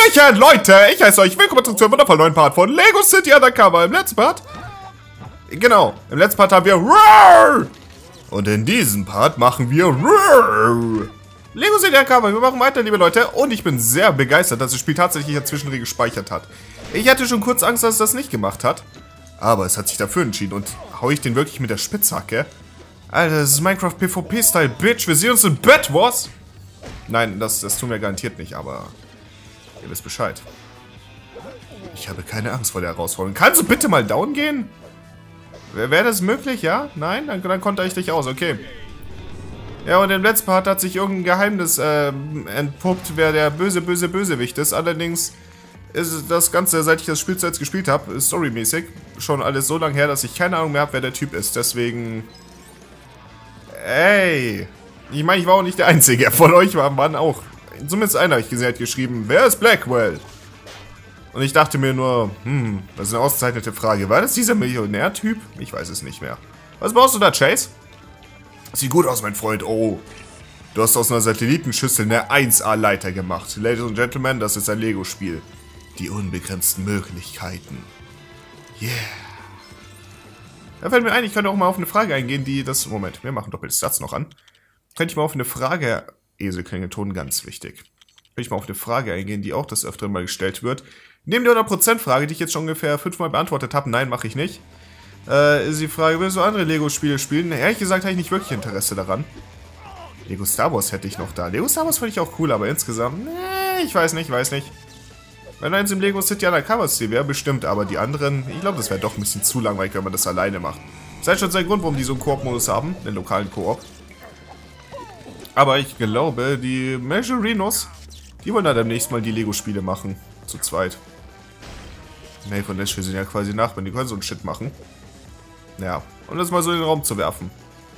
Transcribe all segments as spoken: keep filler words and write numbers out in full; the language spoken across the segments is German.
Hallöchen, Leute! Ich heiße euch. Willkommen zurück zu einem wundervollen neuen Part von Lego City Undercover. Im letzten Part... Genau, im letzten Part haben wir... Roar! Und in diesem Part machen wir... Roar! Lego City Undercover. Wir machen weiter, liebe Leute. Und ich bin sehr begeistert, dass das Spiel tatsächlich ja zwischendrin gespeichert hat. Ich hatte schon kurz Angst, dass es das nicht gemacht hat. Aber es hat sich dafür entschieden. Und hau ich den wirklich mit der Spitzhacke? Alter, das ist Minecraft PvP-Style, Bitch. Wir sehen uns in Bed Wars. Nein, das, das tun wir garantiert nicht, aber... Ihr wisst Bescheid. Ich habe keine Angst vor der Herausforderung. Kannst du bitte mal down gehen? Wäre das möglich, ja? Nein? Dann, dann konnte ich dich aus, okay. Ja, und im letzten Part hat sich irgendein Geheimnis äh, entpuppt, wer der böse, böse Bösewicht ist. Allerdings ist das Ganze, seit ich das Spiel zuletzt gespielt habe, storymäßig schon alles so lange her, dass ich keine Ahnung mehr habe, wer der Typ ist. Deswegen... Ey... Ich meine, ich war auch nicht der Einzige. Von euch war Mann auch. Zumindest einer, habe ich gesehen, hat geschrieben, wer ist Blackwell? Und ich dachte mir nur, hm, das ist eine ausgezeichnete Frage. War das dieser Millionär-Typ? Ich weiß es nicht mehr. Was brauchst du da, Chase? Sieht gut aus, mein Freund. Oh, du hast aus einer Satellitenschüssel eine eins A-Leiter gemacht. Ladies and Gentlemen, das ist ein Lego-Spiel. Die unbegrenzten Möglichkeiten. Yeah. Da fällt mir ein, ich könnte auch mal auf eine Frage eingehen, die das... Moment, wir machen doppeltes Satz noch an. Könnte ich mal auf eine Frage... Eselklingelton, ganz wichtig. Könnte ich mal auf eine Frage eingehen, die auch des Öfteren mal gestellt wird. Neben der hundert Prozent Frage, die ich jetzt schon ungefähr fünfmal beantwortet habe, nein, mache ich nicht, äh, ist die Frage, willst du andere Lego-Spiele spielen? Ehrlich gesagt habe ich nicht wirklich Interesse daran. Lego Star Wars hätte ich noch da. Lego Star Wars fand ich auch cool, aber insgesamt, nee, ich weiß nicht, weiß nicht. Wenn eins im Lego City Undercover-Stil wäre, bestimmt, aber die anderen, ich glaube, das wäre doch ein bisschen zu langweilig, wenn man das alleine macht. Das ist schon sein Grund, warum die so einen Koop-Modus haben, den lokalen Koop. Aber ich glaube, die Majorinos, die wollen da demnächst mal die Lego-Spiele machen. Zu zweit. Maeve und Ashley sind ja quasi Nachbarn, die können so einen Shit machen. Ja, um das mal so in den Raum zu werfen.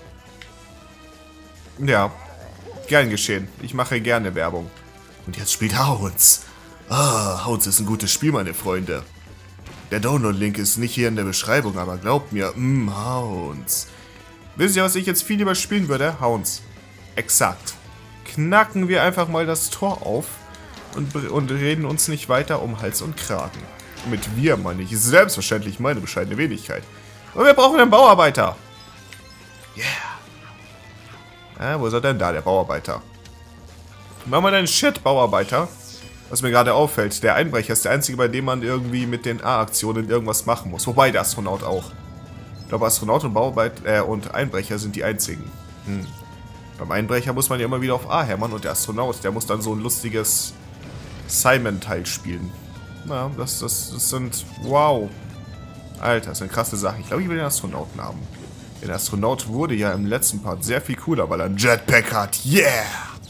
Ja, gern geschehen. Ich mache gerne Werbung. Und jetzt spielt Hounds. Ah, Hounds ist ein gutes Spiel, meine Freunde. Der Download-Link ist nicht hier in der Beschreibung, aber glaubt mir, mh, Hounds. Wisst ihr, was ich jetzt viel lieber spielen würde? Hounds. Exakt. Knacken wir einfach mal das Tor auf und, und reden uns nicht weiter um Hals und Kragen. Mit wir meine ich selbstverständlich meine bescheidene Wenigkeit. Und wir brauchen einen Bauarbeiter. Yeah. Ah, wo ist er denn da, der Bauarbeiter? Mach mal deinen Shit, Bauarbeiter. Was mir gerade auffällt, der Einbrecher ist der einzige, bei dem man irgendwie mit den A-Aktionen irgendwas machen muss. Wobei der Astronaut auch. Ich glaube, Astronaut und Bauarbeiter äh, und Einbrecher sind die einzigen. Hm. Beim Einbrecher muss man ja immer wieder auf A hämmern und der Astronaut, der muss dann so ein lustiges Simon-Teil spielen. Na, das, das, das sind... Wow. Alter, das sind krasse Sachen. Ich glaube, ich will den Astronauten haben. Der Astronaut wurde ja im letzten Part sehr viel cooler, weil er einen Jetpack hat. Yeah!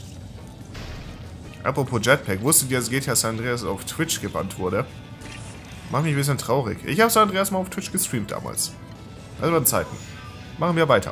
Apropos Jetpack, wusstet ihr, dass G T A San Andreas auf Twitch gebannt wurde? Macht mich ein bisschen traurig. Ich habe San Andreas mal auf Twitch gestreamt damals. Also waren Zeiten. Machen wir weiter.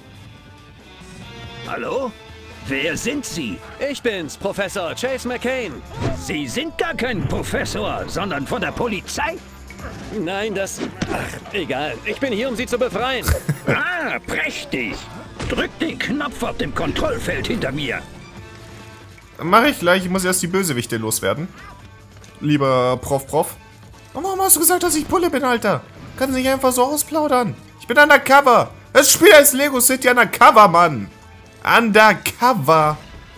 Hallo? Wer sind Sie? Ich bin's, Professor Chase McCain. Sie sind gar kein Professor, sondern von der Polizei? Nein, das... Ach, egal. Ich bin hier, um Sie zu befreien. Ah, prächtig. Drück den Knopf auf dem Kontrollfeld hinter mir. Mache ich gleich. Ich muss erst die Bösewichte loswerden. Lieber Prof, Prof. Und warum hast du gesagt, dass ich Pulle bin, Alter? Kannst du nicht einfach so ausplaudern? Ich bin undercover. Das Spiel heißt Lego City Undercover, Mann. Undercover.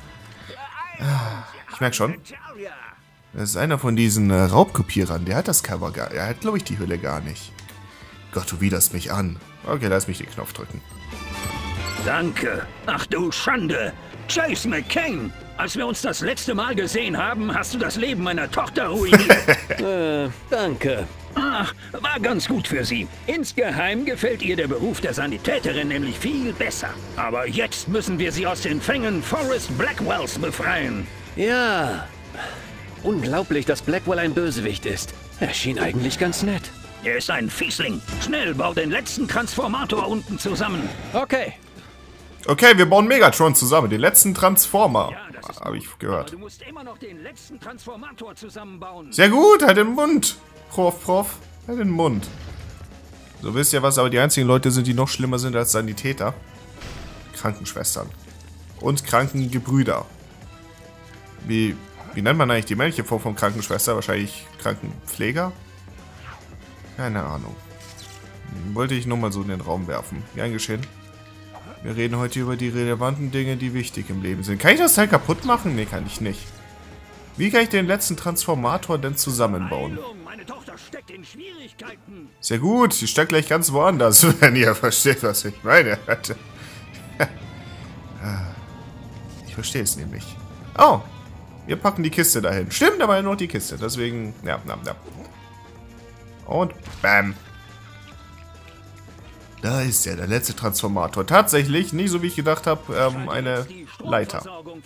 Ich merke schon. Das ist einer von diesen äh, Raubkopierern. Der hat das Cover gar... Er hat, glaube ich, die Hülle gar nicht. Gott, du widerst mich an. Okay, lass mich den Knopf drücken. Danke. Ach du Schande. Chase McCain. Als wir uns das letzte Mal gesehen haben, hast du das Leben meiner Tochter ruiniert. äh, danke. Ach, war ganz gut für sie. Insgeheim gefällt ihr der Beruf der Sanitäterin nämlich viel besser. Aber jetzt müssen wir sie aus den Fängen Forrest Blackwells befreien. Ja. Unglaublich, dass Blackwell ein Bösewicht ist. Er schien eigentlich ganz nett. Er ist ein Fiesling. Schnell, bau den letzten Transformator unten zusammen. Okay. Okay, wir bauen Megatron zusammen. Den letzten Transformer. Ja, habe ich gehört. Aber du musst immer noch den letzten Transformator zusammenbauen. Sehr gut, halt den Mund. Prof, Prof, halt den Mund. So, wisst ihr was, aber die einzigen Leute sind, die noch schlimmer sind als Sanitäter. Krankenschwestern. Und Krankengebrüder. Wie Wie nennt man eigentlich die männliche Form von Krankenschwester? Wahrscheinlich Krankenpfleger? Keine Ahnung. Wollte ich nur mal so in den Raum werfen. Gern geschehen. Wir reden heute über die relevanten Dinge, die wichtig im Leben sind. Kann ich das Teil kaputt machen? Nee, kann ich nicht. Wie kann ich den letzten Transformator denn zusammenbauen? Meine Tochter steckt in Schwierigkeiten. Sehr gut, sie steckt gleich ganz woanders, wenn ihr versteht, was ich meine. Ich verstehe es nämlich. Oh, wir packen die Kiste dahin. Stimmt, aber nur die Kiste. Deswegen, ja, ja, ja. Und bam. Da ist er, der letzte Transformator. Tatsächlich, nicht so wie ich gedacht habe, ähm, eine Leiter.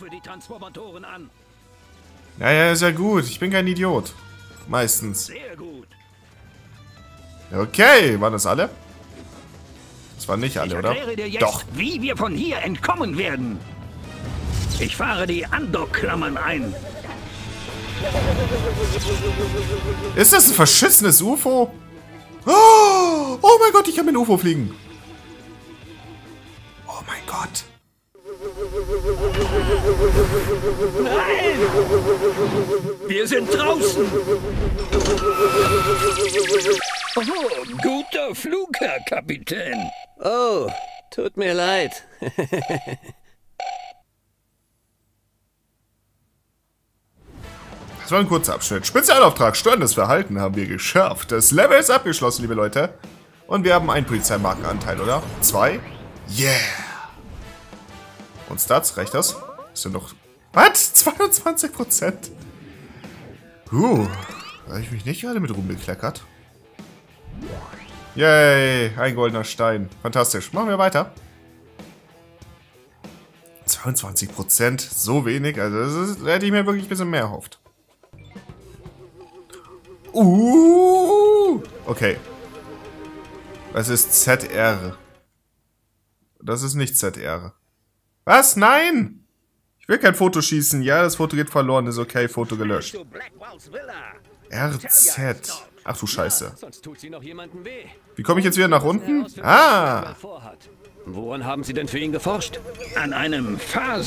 Ja, ja, ist ja gut. Ich bin kein Idiot. Meistens. Sehr gut. Okay, waren das alle? Das waren nicht alle, Ich oder? erkläre dir jetzt, Doch. wie wir von hier entkommen werden. Ich fahre die Andockklammern ein. Ist das ein verschissenes U F O? Oh, oh mein Gott, ich kann mit dem U F O fliegen. Oh mein Gott. Nein! Wir sind draußen. Oh, guter Flug, Herr Kapitän. Oh, tut mir leid. Das war ein kurzer Abschnitt. Spezialauftrag, störendes Verhalten haben wir geschafft. Das Level ist abgeschlossen, liebe Leute. Und wir haben einen Polizeimarkenanteil, oder? Zwei? Yeah! Und Stats, reicht das? Das sind noch... Was? zweiundzwanzig Prozent? Huh. Da habe ich mich nicht gerade mit rumgekleckert. Yay, ein goldener Stein. Fantastisch. Machen wir weiter. zweiundzwanzig Prozent, so wenig. Also das ist, da hätte ich mir wirklich ein bisschen mehr erhofft. Uh, okay. Das ist Z R. Das ist nicht Z R. Was? Nein! Ich will kein Foto schießen. Ja, das Foto geht verloren. Ist okay. Foto gelöscht. R Z. Ach du Scheiße. Wie komme ich jetzt wieder nach unten? Ah! Woran haben Sie denn für ihn geforscht? An einem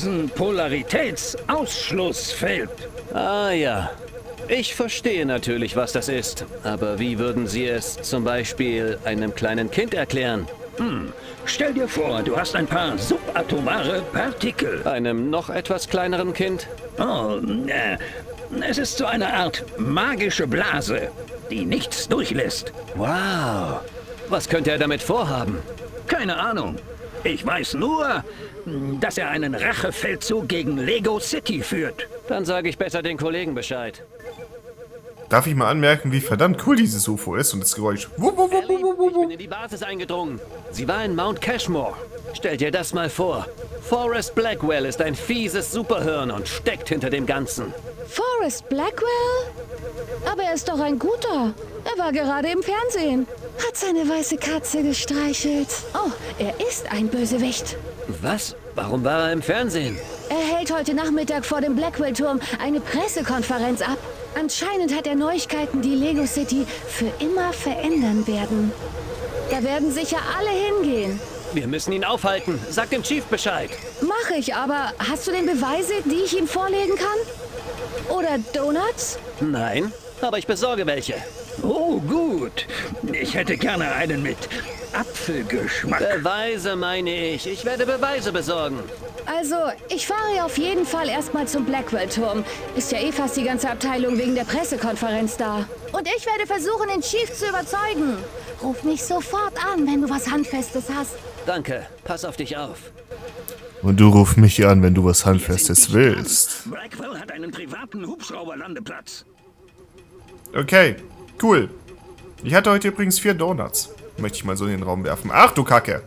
Phasenpolaritätsausschlussfeld. Ah ja. Ich verstehe natürlich, was das ist. Aber wie würden Sie es zum Beispiel einem kleinen Kind erklären? Hm. Stell dir vor, du hast ein paar subatomare Partikel. Einem noch etwas kleineren Kind? Oh, äh, es ist so eine Art magische Blase, die nichts durchlässt. Wow. Was könnte er damit vorhaben? Keine Ahnung. Ich weiß nur, dass er einen Rachefeldzug gegen Lego City führt. Dann sage ich besser den Kollegen Bescheid. Darf ich mal anmerken, wie verdammt cool dieses U F O ist und das Geräusch. Wuh, wuh, wuh, wuh, wuh, wuh. Ich bin in die Basis eingedrungen. Sie war in Mount Cashmore. Stell dir das mal vor. Forrest Blackwell ist ein fieses Superhirn und steckt hinter dem Ganzen. Forrest Blackwell? Aber er ist doch ein guter. Er war gerade im Fernsehen. Hat seine weiße Katze gestreichelt. Oh, er ist ein Bösewicht. Was? Warum war er im Fernsehen? Er hält heute Nachmittag vor dem Blackwell-Turm eine Pressekonferenz ab. Anscheinend hat er Neuigkeiten, die Lego City für immer verändern werden. Da werden sicher alle hingehen. Wir müssen ihn aufhalten. Sag dem Chief Bescheid. Mach ich, aber hast du denn Beweise, die ich ihm vorlegen kann? Oder Donuts? Nein, aber ich besorge welche. Oh, gut. Ich hätte gerne einen mit Apfelgeschmack. Beweise meine ich. Ich werde Beweise besorgen. Also, ich fahre ja auf jeden Fall erstmal zum Blackwell-Turm. Ist ja eh fast die ganze Abteilung wegen der Pressekonferenz da. Und ich werde versuchen, den Chief zu überzeugen. Ruf mich sofort an, wenn du was Handfestes hast. Danke. Pass auf dich auf. Und du ruf mich an, wenn du was Handfestes willst. Blackwell hat einen privaten Hubschrauberlandeplatz. Okay, cool. Ich hatte heute übrigens vier Donuts. Möchte ich mal so in den Raum werfen. Ach du Kacke.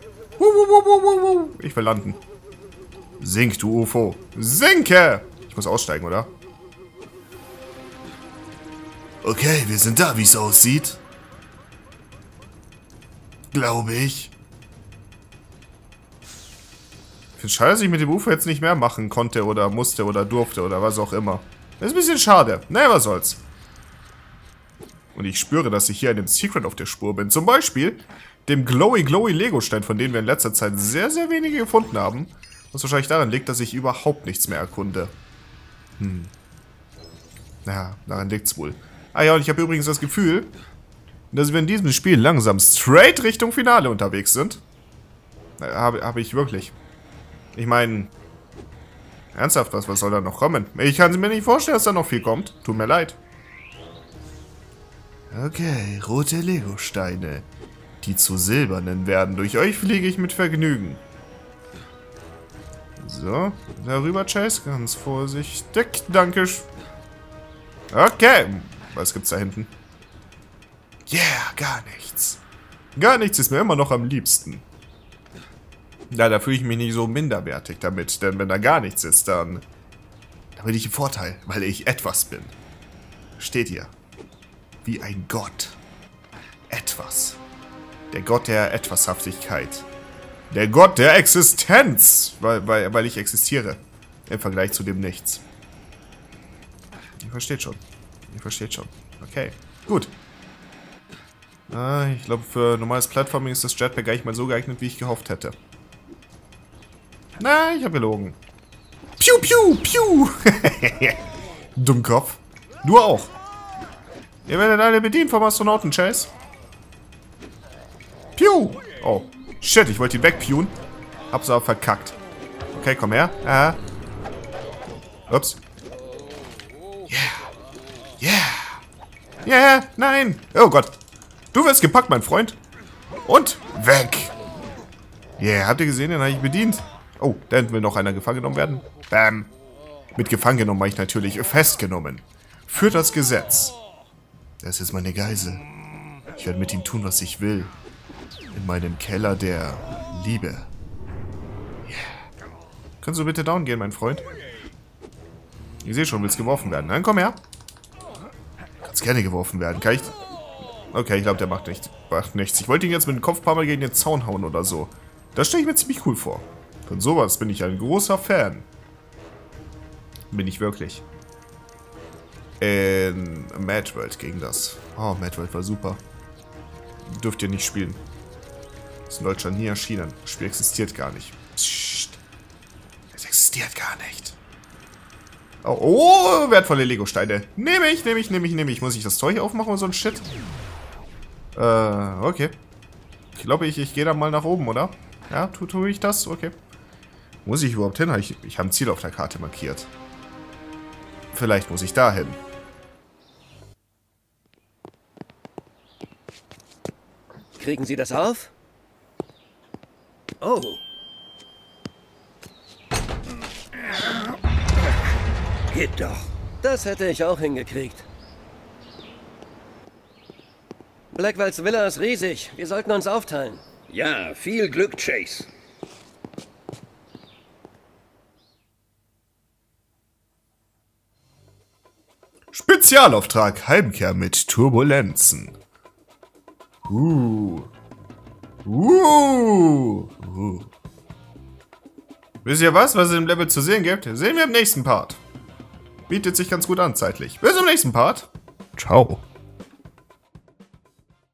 Ich will landen. Sink, du U F O. Sinke! Ich muss aussteigen, oder? Okay, wir sind da, wie es aussieht. Glaube ich. Ich finde es schade, dass ich mit dem U F O jetzt nicht mehr machen konnte oder musste oder durfte oder was auch immer. Das ist ein bisschen schade. Naja, was soll's. Und ich spüre, dass ich hier einem Secret auf der Spur bin. Zum Beispiel dem Glowy Glowy Lego Stein, von denen wir in letzter Zeit sehr, sehr wenige gefunden haben. Was wahrscheinlich daran liegt, dass ich überhaupt nichts mehr erkunde. Hm. Ja, daran liegt's wohl. Ah ja, und ich habe übrigens das Gefühl, dass wir in diesem Spiel langsam straight Richtung Finale unterwegs sind. Habe hab ich wirklich. Ich meine, ernsthaft, was, was soll da noch kommen? Ich kann mir nicht vorstellen, dass da noch viel kommt. Tut mir leid. Okay, rote Lego-Steine. Die zu silbernen werden. Durch euch fliege ich mit Vergnügen. So, darüber, Chase. Ganz vorsichtig. Danke. Okay. Was gibt's da hinten? Yeah, gar nichts. Gar nichts ist mir immer noch am liebsten. Ja, da fühle ich mich nicht so minderwertig damit. Denn wenn da gar nichts ist, dann... Dann bin ich im Vorteil, weil ich etwas bin. Steht hier. Wie ein Gott. Etwas. Der Gott der Etwashaftigkeit. Der Gott der Existenz. Weil, weil, weil ich existiere. Im Vergleich zu dem Nichts. Ihr versteht schon. Ihr versteht schon. Okay. Gut. Ah, ich glaube, für normales Plattforming ist das Jetpack gar nicht mal so geeignet, wie ich gehofft hätte. Nein, ich habe gelogen. Piu, piu, piu. Dummkopf. Du auch. Ihr werdet alle bedient vom Astronauten, Chase. Piu. Oh. Shit, ich wollte ihn wegpiuen. Hab's aber verkackt. Okay, komm her. Aha. Ups. Yeah. Yeah. Yeah. Nein. Oh Gott. Du wirst gepackt, mein Freund. Und weg. Yeah, habt ihr gesehen? Den habe ich bedient. Oh, da hinten will noch einer gefangen genommen werden. Bam. Mit gefangen genommen meine ich natürlich festgenommen. Für das Gesetz. Das ist meine Geisel. Ich werde mit ihm tun, was ich will. In meinem Keller der Liebe. Yeah. Kannst du bitte down gehen, mein Freund? Ich sehe schon, willst geworfen werden. Dann komm her. Kannst gerne geworfen werden. Kann ich... Okay, ich glaube, der macht, nicht, macht nichts. Ich wollte ihn jetzt mit dem Kopf ein paar Mal gegen den Zaun hauen oder so. Das stelle ich mir ziemlich cool vor. Von sowas bin ich ein großer Fan. Bin ich wirklich. In Mad World gegen das. Oh, Mad World war super. Dürft ihr nicht spielen. Ist in Deutschland nie erschienen. Das Spiel existiert gar nicht. Psst. Es existiert gar nicht. Oh, oh, wertvolle Lego-Steine. Nehme ich, nehme ich, nehme ich, nehme ich. Muss ich das Zeug aufmachen oder so ein Shit? Äh, okay. Ich glaube, ich, ich gehe dann mal nach oben, oder? Ja, tue tu ich das? Okay. Muss ich überhaupt hin? Ich, ich habe ein Ziel auf der Karte markiert. Vielleicht muss ich da hin. Kriegen Sie das auf? Oh. Geht doch. Das hätte ich auch hingekriegt. Blackwells Villa ist riesig. Wir sollten uns aufteilen. Ja, viel Glück, Chase. Spezialauftrag Heimkehr mit Turbulenzen. Uh. Uh. Uh. Wisst ihr was, was es im Level zu sehen gibt? Sehen wir im nächsten Part. Bietet sich ganz gut an zeitlich. Bis zum nächsten Part. Ciao.